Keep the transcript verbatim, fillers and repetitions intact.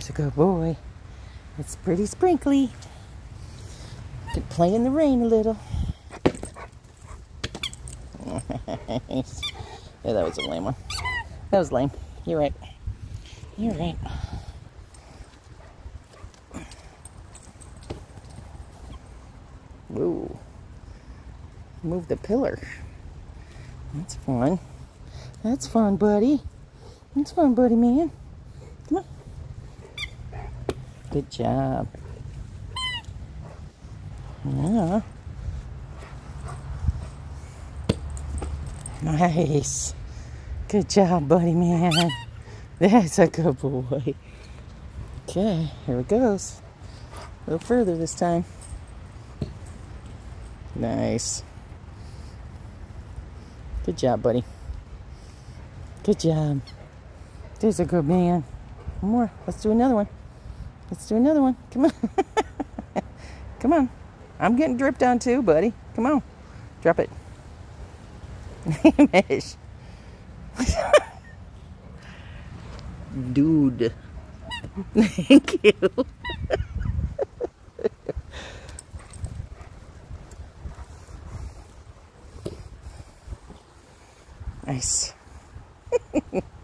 It's a good boy. It's pretty sprinkly. Could play in the rain a little. Nice. Yeah, that was a lame one. That was lame. You're right. You're right. Whoa. Move the pillar. That's fun. That's fun, buddy. That's fun, buddy, man. Come on. Good job. Yeah. Nice. Good job, buddy, man. That's a good boy. Okay, here it goes. A little further this time. Nice. Good job, buddy. Good job. There's a good man. One more. Let's do another one. Let's do another one. Come on. Come on. I'm getting dripped on too, buddy. Come on. Drop it. Mish. Dude. Thank you. Nice.